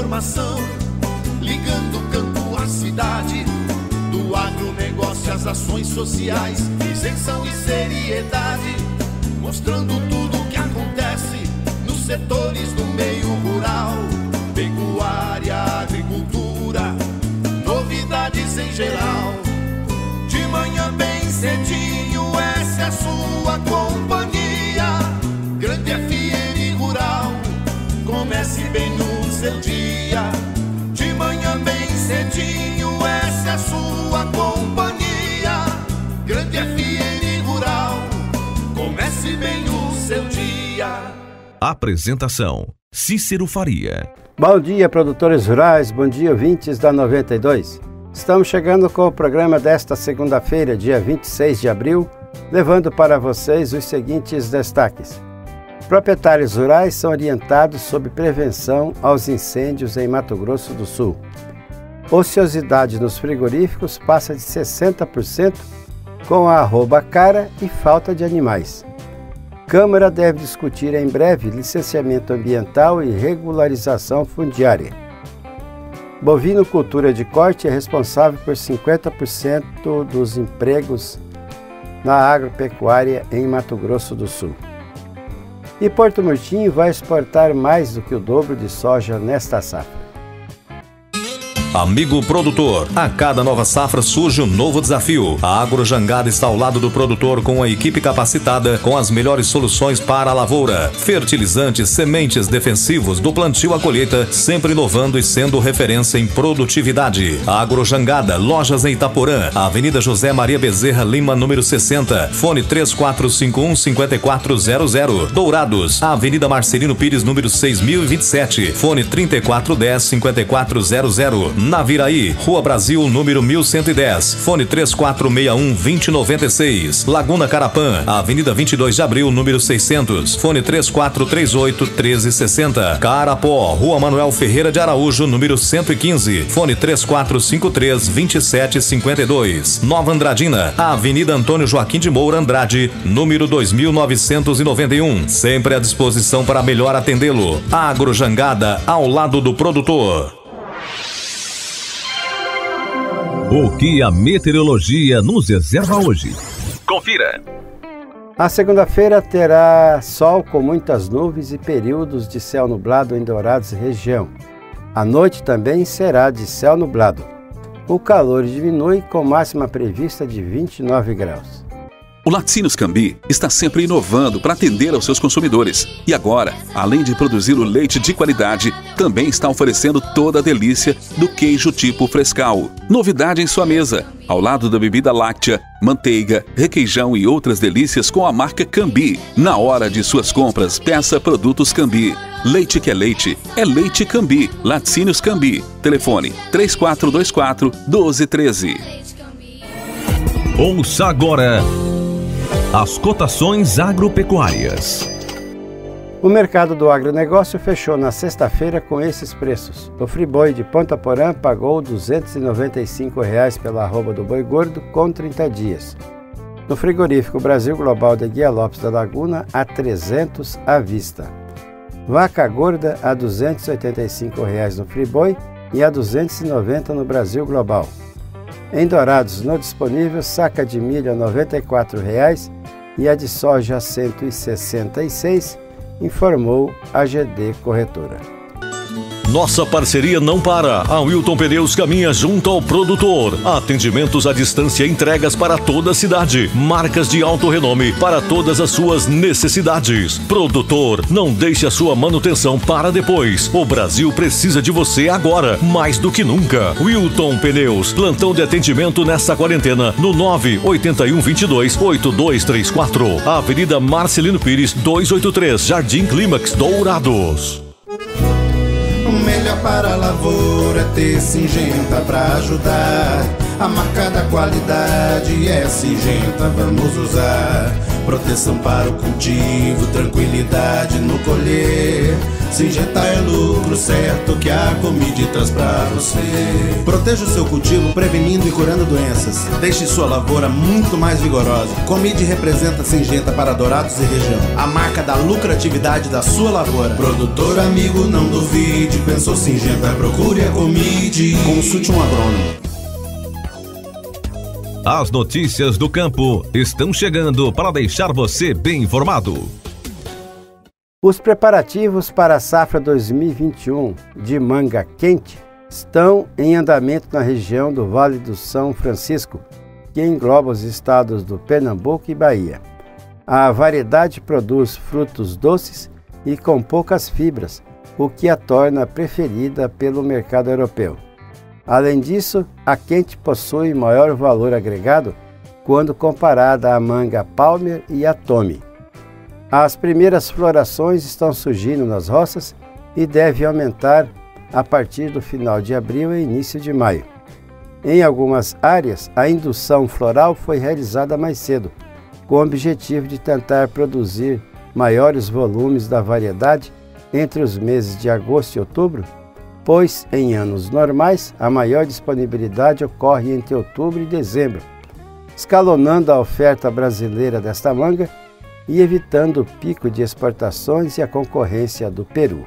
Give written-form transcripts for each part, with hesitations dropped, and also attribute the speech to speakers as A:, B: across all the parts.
A: informação, ligando o campo à cidade, do agronegócio às ações sociais, isenção e seriedade, mostrando tudo o que acontece nos setores do meio rural, pecuária, agricultura, novidades em geral. De manhã bem cedinho, essa é a sua companhia, Grande FM Rural. Comece bem no seu dia, de manhã bem cedinho, essa é a sua companhia, Grande FM Rural. Comece bem o seu dia.
B: Apresentação: Cícero Faria.
C: Bom dia, produtores rurais, bom dia, ouvintes da 92. Estamos chegando com o programa desta segunda-feira, dia 26 de abril, levando para vocês os seguintes destaques. Proprietários rurais são orientados sobre prevenção aos incêndios em Mato Grosso do Sul. Ociosidade nos frigoríficos passa de 60% com a arroba cara e falta de animais. Câmara deve discutir em breve licenciamento ambiental e regularização fundiária. Bovinocultura de corte é responsável por 50% dos empregos na agropecuária em Mato Grosso do Sul. E Porto Murtinho vai exportar mais do que o dobro de soja nesta safra.
B: Amigo produtor, a cada nova safra surge um novo desafio. A Agrojangada está ao lado do produtor com a equipe capacitada com as melhores soluções para a lavoura. Fertilizantes, sementes, defensivos, do plantio à colheita, sempre inovando e sendo referência em produtividade. A Agrojangada, lojas em Itaporã, Avenida José Maria Bezerra Lima, número 60, fone 3451-5400. Dourados, Avenida Marcelino Pires, número 6027, fone 3410-5400. Naviraí, Rua Brasil, número 1110, fone 3461-2096. Laguna Carapã, Avenida 22 de Abril, número 600, fone 3438-1360. Carapó, Rua Manuel Ferreira de Araújo, número 115, fone 3453-2752. Nova Andradina, Avenida Antônio Joaquim de Moura Andrade, número 2991, sempre à disposição para melhor atendê-lo. Agrojangada, ao lado do produtor.
D: O que a meteorologia nos reserva hoje? Confira!
C: A segunda-feira terá sol com muitas nuvens e períodos de céu nublado em Dourados e região. A noite também será de céu nublado. O calor diminui com máxima prevista de 29 graus.
E: O Laticínios Cambi está sempre inovando para atender aos seus consumidores. E agora, além de produzir o leite de qualidade, também está oferecendo toda a delícia do queijo tipo frescal. Novidade em sua mesa, ao lado da bebida láctea, manteiga, requeijão e outras delícias com a marca Cambi. Na hora de suas compras, peça produtos Cambi. Leite que é Leite Cambi. Laticínios Cambi. Telefone 3424-1213.
D: Ouça agora as cotações agropecuárias.
C: O mercado do agronegócio fechou na sexta-feira com esses preços. O friboi de Ponta Porã pagou R$ 295 pela arroba do boi gordo com 30 dias. No frigorífico Brasil Global de Guia Lopes da Laguna, a 300 à vista. Vaca gorda a R$ 285 no friboi e a R$ 290 no Brasil Global. Em Dourados, no disponível, saca de milho a R$ 94 e a de soja a R$ 166, informou a GD Corretora.
F: Nossa parceria não para. A Wilton Pneus caminha junto ao produtor. Atendimentos à distância e entregas para toda a cidade. Marcas de alto renome para todas as suas necessidades. Produtor, não deixe a sua manutenção para depois. O Brasil precisa de você agora, mais do que nunca. Wilton Pneus, plantão de atendimento nesta quarentena no 98122-8234. Avenida Marcelino Pires, 283, Jardim Clímax, Dourados.
A: O melhor para a lavoura é ter Syngenta pra ajudar. A marca da qualidade é Syngenta, vamos usar. Proteção para o cultivo, tranquilidade no colher. Syngenta é lucro certo que a Comid traz pra você.
G: Proteja o seu cultivo prevenindo e curando doenças. Deixe sua lavoura muito mais vigorosa. Comid representa Syngenta para Dourados e região, a marca da lucratividade da sua lavoura.
A: Produtor amigo, não duvide, pensou Syngenta, procure a Comid.
G: Consulte um agrônomo.
D: As notícias do campo estão chegando para deixar você bem informado.
C: Os preparativos para a safra 2021 de manga quente estão em andamento na região do Vale do São Francisco, que engloba os estados do Pernambuco e Bahia. A variedade produz frutos doces e com poucas fibras, o que a torna preferida pelo mercado europeu. Além disso, a quente possui maior valor agregado quando comparada à manga Palmer e à Tommy. As primeiras florações estão surgindo nas roças e devem aumentar a partir do final de abril e início de maio. Em algumas áreas, a indução floral foi realizada mais cedo, com o objetivo de tentar produzir maiores volumes da variedade entre os meses de agosto e outubro, pois em anos normais a maior disponibilidade ocorre entre outubro e dezembro, escalonando a oferta brasileira desta manga e evitando o pico de exportações e a concorrência do Peru.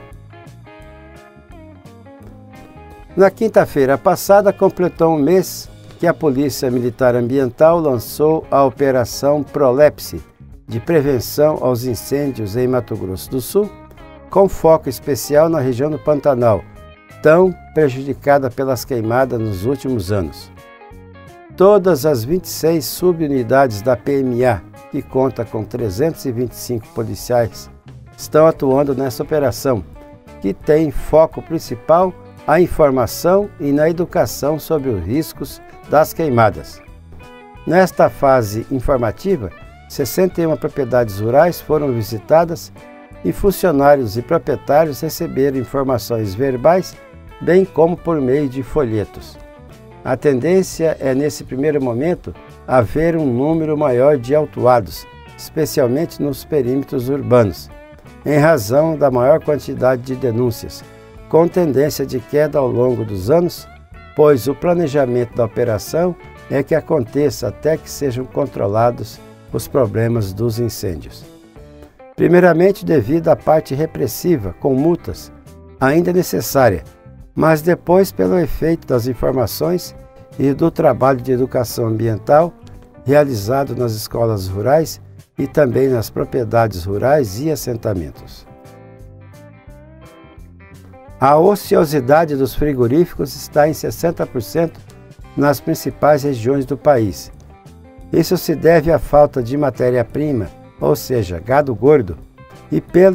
C: Na quinta-feira passada, completou um mês que a Polícia Militar Ambiental lançou a Operação Prolepse, de prevenção aos incêndios em Mato Grosso do Sul, com foco especial na região do Pantanal, tão prejudicada pelas queimadas nos últimos anos. Todas as 26 subunidades da PMA, que conta com 325 policiais, estão atuando nessa operação, que tem foco principal a informação e na educação sobre os riscos das queimadas. Nesta fase informativa, 61 propriedades rurais foram visitadas e funcionários e proprietários receberam informações verbais, bem como por meio de folhetos. A tendência é, nesse primeiro momento, haver um número maior de autuados, especialmente nos perímetros urbanos, em razão da maior quantidade de denúncias, com tendência de queda ao longo dos anos, pois o planejamento da operação é que aconteça até que sejam controlados os problemas dos incêndios. Primeiramente, devido à parte repressiva, com multas, ainda necessária, mas depois pelo efeito das informações e do trabalho de educação ambiental realizado nas escolas rurais e também nas propriedades rurais e assentamentos. A ociosidade dos frigoríficos está em 60% nas principais regiões do país. Isso se deve à falta de matéria-prima, ou seja, gado gordo, e pelo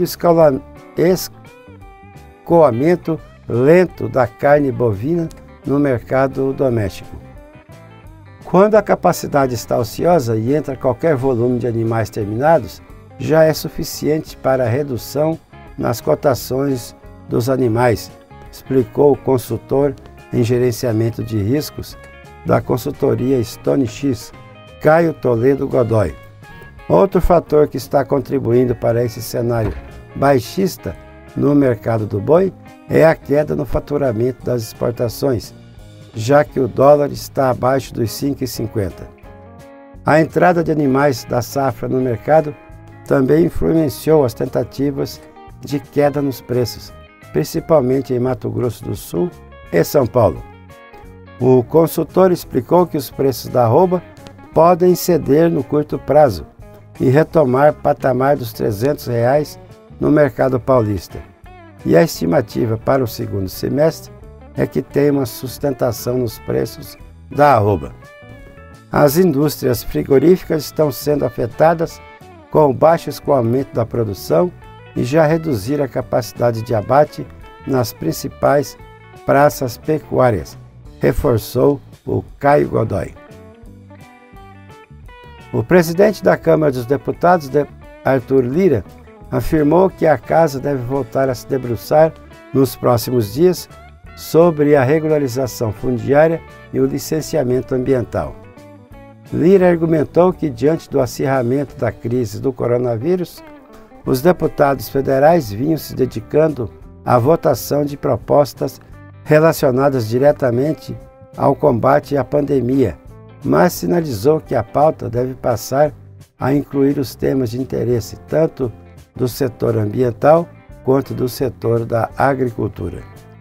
C: escoamento lento da carne bovina no mercado doméstico. Quando a capacidade está ociosa e entra qualquer volume de animais terminados, já é suficiente para a redução nas cotações dos animais, explicou o consultor em gerenciamento de riscos da consultoria Stone X, Caio Toledo Godoy. Outro fator que está contribuindo para esse cenário baixista no mercado do boi é a queda no faturamento das exportações, já que o dólar está abaixo dos 5,50. A entrada de animais da safra no mercado também influenciou as tentativas de queda nos preços, principalmente em Mato Grosso do Sul e São Paulo. O consultor explicou que os preços da arroba podem ceder no curto prazo e retomar patamar dos R$300 no mercado paulista. E a estimativa para o segundo semestre é que tem uma sustentação nos preços da arroba. As indústrias frigoríficas estão sendo afetadas com o baixo escoamento da produção e já reduziram a capacidade de abate nas principais praças pecuárias, reforçou o Caio Godoy. O presidente da Câmara dos Deputados, Arthur Lira, afirmou que a Casa deve voltar a se debruçar nos próximos dias sobre a regularização fundiária e o licenciamento ambiental. Lira argumentou que, diante do acirramento da crise do coronavírus, os deputados federais vinham se dedicando a votação de propostas relacionadas diretamente ao combate à pandemia, mas sinalizou que a pauta deve passar a incluir os temas de interesse tanto do setor ambiental quanto do setor da agricultura.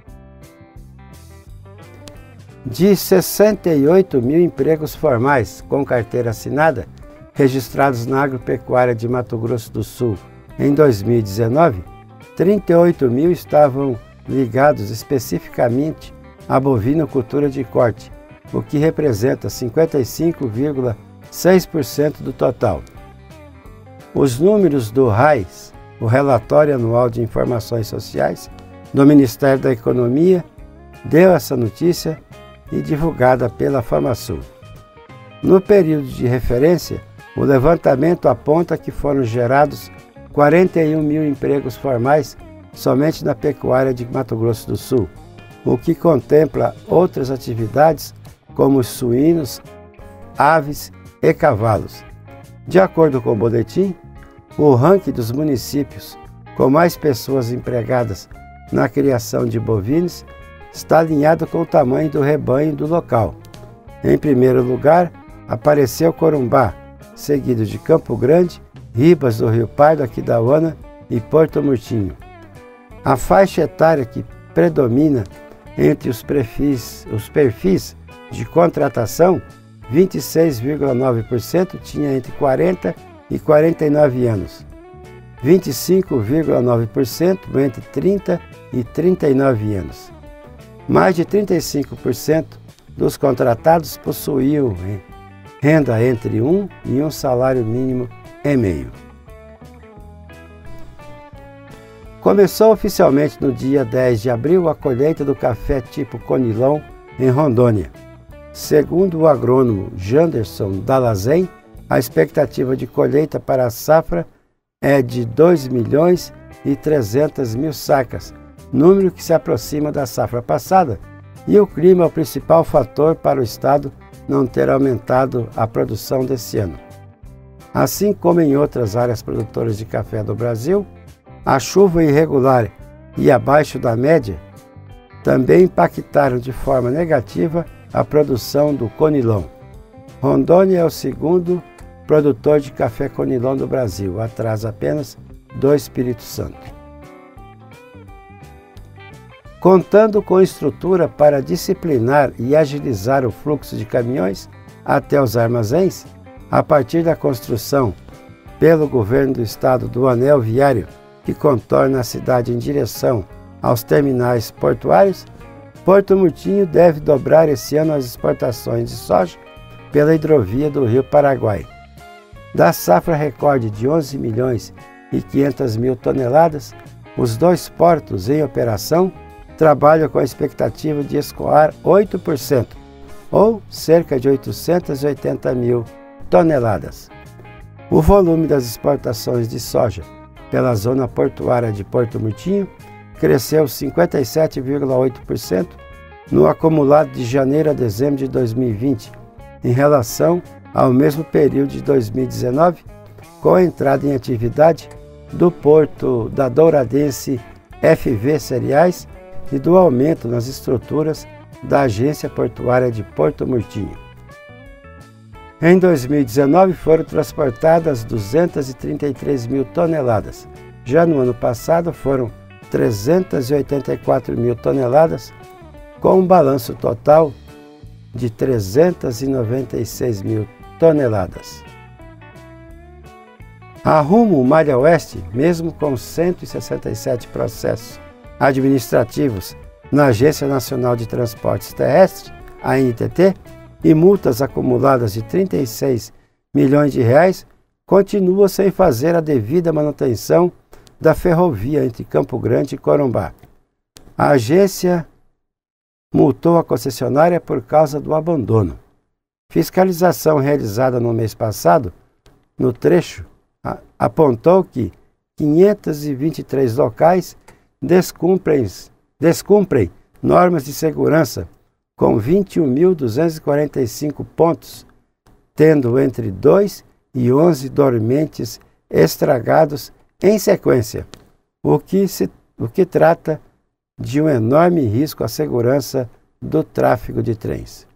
C: De 68 mil empregos formais com carteira assinada registrados na agropecuária de Mato Grosso do Sul em 2019, 38 mil estavam ligados especificamente à bovinocultura de corte, o que representa 55,6% do total. Os números do RAIS, o Relatório Anual de Informações Sociais, do Ministério da Economia, deu essa notícia e divulgada pela FamaSul. No período de referência, o levantamento aponta que foram gerados 41 mil empregos formais somente na pecuária de Mato Grosso do Sul, o que contempla outras atividades como os suínos, aves e cavalos. De acordo com o boletim, o ranking dos municípios com mais pessoas empregadas na criação de bovinos está alinhado com o tamanho do rebanho do local. Em primeiro lugar, apareceu Corumbá, seguido de Campo Grande, Ribas do Rio Pardo, Aquidauana e Porto Murtinho. A faixa etária que predomina entre os perfis de contratação, 26,9% tinha entre 40 e 49 anos, 25,9% entre 30 e 39 anos. Mais de 35% dos contratados possuíam renda entre 1 e um salário mínimo e meio. Começou oficialmente no dia 10 de abril a colheita do café tipo Conilon em Rondônia. Segundo o agrônomo Janderson Dalazen, a expectativa de colheita para a safra é de 2.300.000 sacas, número que se aproxima da safra passada, e o clima é o principal fator para o estado não ter aumentado a produção desse ano. Assim como em outras áreas produtoras de café do Brasil, a chuva irregular e abaixo da média também impactaram de forma negativa a produção do Conilon. Rondônia é o segundo produtor de café Conilon do Brasil, atrás apenas do Espírito Santo. Contando com estrutura para disciplinar e agilizar o fluxo de caminhões até os armazéns, a partir da construção pelo governo do estado do anel viário que contorna a cidade em direção aos terminais portuários, Porto Murtinho deve dobrar esse ano as exportações de soja pela hidrovia do Rio Paraguai. Da safra recorde de 11.500.000 toneladas, os dois portos em operação trabalham com a expectativa de escoar 8%, ou cerca de 880.000 toneladas. O volume das exportações de soja pela zona portuária de Porto Murtinho cresceu 57,8% no acumulado de janeiro a dezembro de 2020, em relação ao mesmo período de 2019, com a entrada em atividade do Porto da Douradense FV Cereais e do aumento nas estruturas da Agência Portuária de Porto Murtinho. Em 2019 foram transportadas 233.000 toneladas. Já no ano passado foram 384.000 toneladas, com um balanço total de 396.000 toneladas. A rumo Malha Oeste, mesmo com 167 processos administrativos na Agência Nacional de Transportes Terrestres, ANTT, e multas acumuladas de 36 milhões de reais, continua sem fazer a devida manutenção da ferrovia entre Campo Grande e Corumbá. A agência multou a concessionária por causa do abandono. Fiscalização realizada no mês passado, no trecho, apontou que 523 locais descumprem normas de segurança, com 21.245 pontos, tendo entre 2 e 11 dormentes estragados em sequência, o que trata de um enorme risco à segurança do tráfego de trens.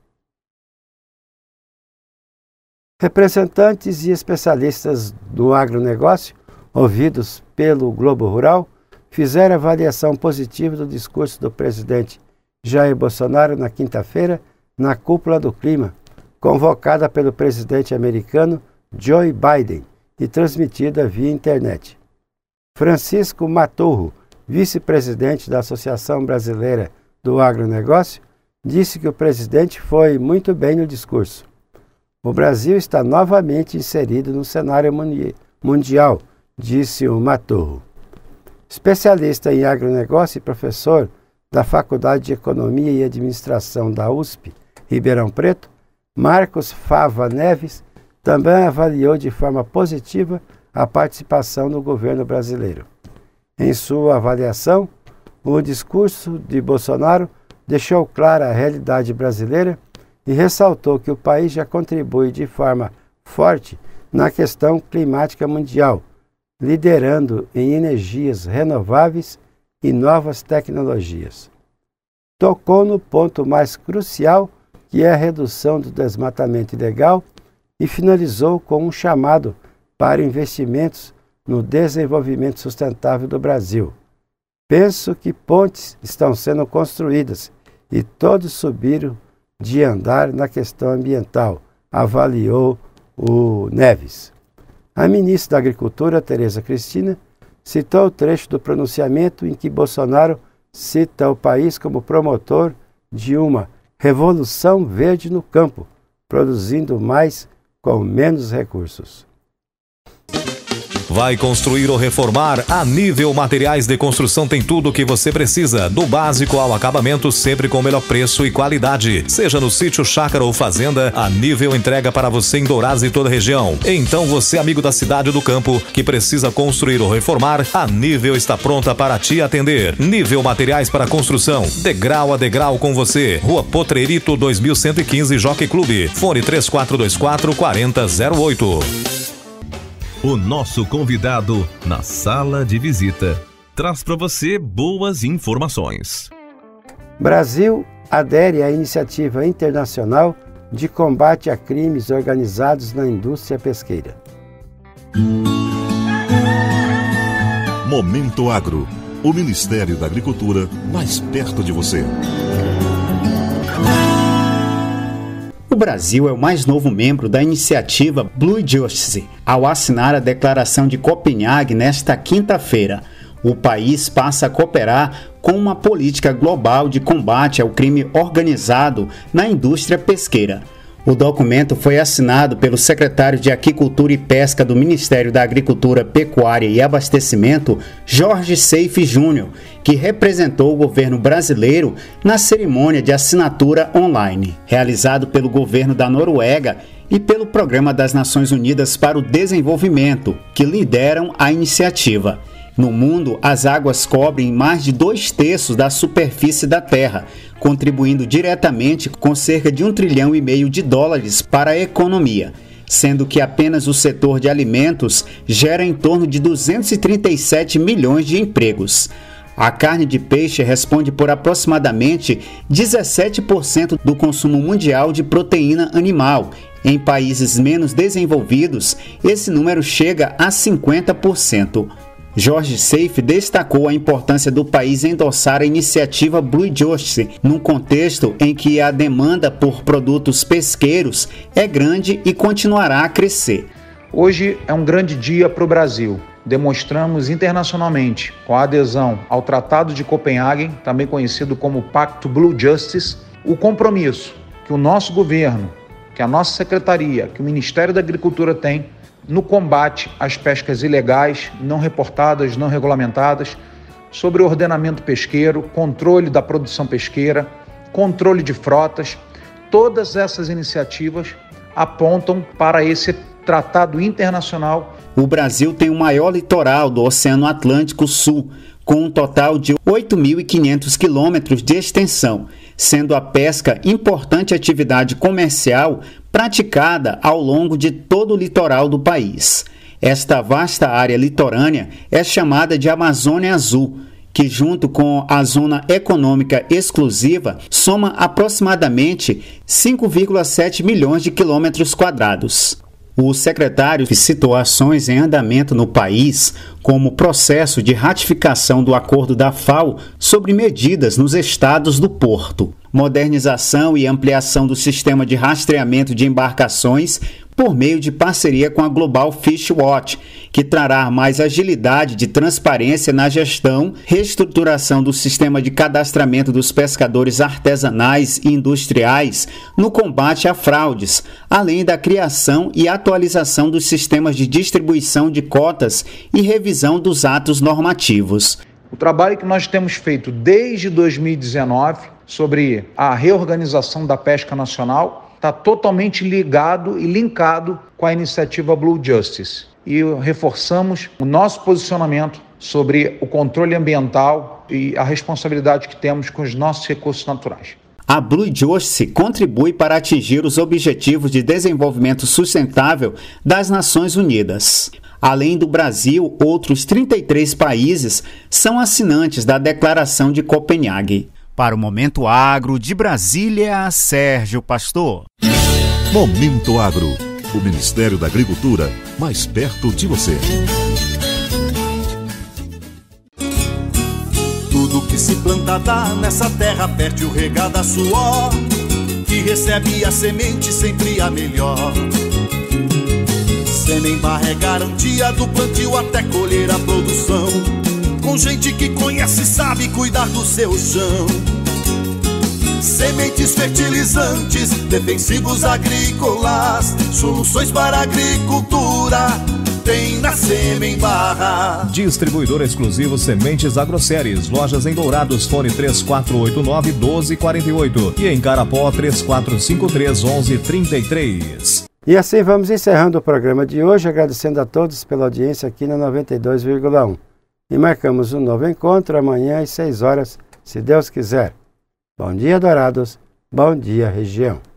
C: Representantes e especialistas do agronegócio, ouvidos pelo Globo Rural, fizeram avaliação positiva do discurso do presidente Jair Bolsonaro na quinta-feira na Cúpula do Clima, convocada pelo presidente americano Joe Biden e transmitida via internet. Francisco Maturro, vice-presidente da Associação Brasileira do Agronegócio, disse que o presidente foi muito bem no discurso. O Brasil está novamente inserido no cenário mundial, disse o Maturro. Especialista em agronegócio e professor da Faculdade de Economia e Administração da USP, Ribeirão Preto, Marcos Fava Neves, também avaliou de forma positiva a participação do governo brasileiro. Em sua avaliação, o discurso de Bolsonaro deixou clara a realidade brasileira e ressaltou que o país já contribui de forma forte na questão climática mundial, liderando em energias renováveis e novas tecnologias. Tocou no ponto mais crucial, que é a redução do desmatamento ilegal, e finalizou com um chamado para investimentos no desenvolvimento sustentável do Brasil. Penso que pontes estão sendo construídas e todos subiram de andar na questão ambiental, avaliou o Neves. A ministra da Agricultura, Tereza Cristina, citou o trecho do pronunciamento em que Bolsonaro cita o país como promotor de uma revolução verde no campo, produzindo mais com menos recursos.
B: Vai construir ou reformar? A Nível Materiais de Construção tem tudo o que você precisa, do básico ao acabamento, sempre com o melhor preço e qualidade. Seja no sítio, chácara ou fazenda, a Nível entrega para você em Dourados e toda a região. Então você, amigo da cidade ou do campo, que precisa construir ou reformar, a Nível está pronta para te atender. Nível Materiais para Construção, degrau a degrau com você. Rua Potrerito 2115, Jockey Clube. Fone 3424-4008.
D: O nosso convidado na sala de visita traz para você boas informações.
C: Brasil adere à iniciativa internacional de combate a crimes organizados na indústria pesqueira.
H: Momento Agro, o Ministério da Agricultura mais perto de você.
I: O Brasil é o mais novo membro da iniciativa Blue Justice, ao assinar a Declaração de Copenhague nesta quinta-feira. O país passa a cooperar com uma política global de combate ao crime organizado na indústria pesqueira. O documento foi assinado pelo secretário de Aquicultura e Pesca do Ministério da Agricultura, Pecuária e Abastecimento, Jorge Seife Júnior, que representou o governo brasileiro na cerimônia de assinatura online, realizado pelo governo da Noruega e pelo Programa das Nações Unidas para o Desenvolvimento, que lideram a iniciativa. No mundo, as águas cobrem mais de 2/3 da superfície da Terra, contribuindo diretamente com cerca de $1,5 trilhão para a economia, sendo que apenas o setor de alimentos gera em torno de 237 milhões de empregos. A carne de peixe responde por aproximadamente 17% do consumo mundial de proteína animal. Em países menos desenvolvidos, esse número chega a 50%. Jorge Seife destacou a importância do país endossar a iniciativa Blue Justice, num contexto em que a demanda por produtos pesqueiros é grande e continuará a crescer.
J: Hoje é um grande dia para o Brasil. Demonstramos internacionalmente, com a adesão ao Tratado de Copenhague, também conhecido como Pacto Blue Justice, o compromisso que o nosso governo, que a nossa secretaria, que o Ministério da Agricultura tem no combate às pescas ilegais, não reportadas, não regulamentadas, sobre o ordenamento pesqueiro, controle da produção pesqueira, controle de frotas. Todas essas iniciativas apontam para esse tratado internacional.
I: O Brasil tem o maior litoral do Oceano Atlântico Sul, com um total de 8.500 quilômetros de extensão, sendo a pesca importante atividade comercial praticada ao longo de todo o litoral do país. Esta vasta área litorânea é chamada de Amazônia Azul que junto com a Zona Econômica Exclusiva soma aproximadamente 5,7 milhões de quilômetros quadrados. O secretário citou ações em andamento no país, como o processo de ratificação do acordo da FAO sobre medidas nos estados do porto, modernização e ampliação do sistema de rastreamento de embarcações por meio de parceria com a Global Fish Watch, que trará mais agilidade de transparência na gestão, reestruturação do sistema de cadastramento dos pescadores artesanais e industriais no combate a fraudes, além da criação e atualização dos sistemas de distribuição de cotas e revisão dos atos normativos.
J: O trabalho que nós temos feito desde 2019 sobre a reorganização da pesca nacional está totalmente ligado e linkado com a iniciativa Blue Justice. E reforçamos o nosso posicionamento sobre o controle ambiental e a responsabilidade que temos com os nossos recursos naturais.
I: A Blue Justice contribui para atingir os Objetivos de Desenvolvimento Sustentável das Nações Unidas. Além do Brasil, outros 33 países são assinantes da Declaração de Copenhague. Para o Momento Agro, de Brasília, Sérgio Pastor.
H: Momento Agro, o Ministério da Agricultura, mais perto de você.
A: Tudo que se planta dá nessa terra fértil regada a suor, que recebe a semente sempre a melhor. Semem-Barra é garantia do plantio até colher a produção, com gente que conhece e sabe cuidar do seu chão. Sementes fertilizantes, defensivos agrícolas, soluções para a agricultura tem na Semem-Barra.
B: Distribuidor exclusivo Sementes Agroceres. Lojas em Dourados, fone 3489-1248 e em Carapó 3453-1133.
C: E assim vamos encerrando o programa de hoje, agradecendo a todos pela audiência aqui na 92,1. E marcamos um novo encontro amanhã às 6 horas, se Deus quiser. Bom dia, Dourados. Bom dia, região.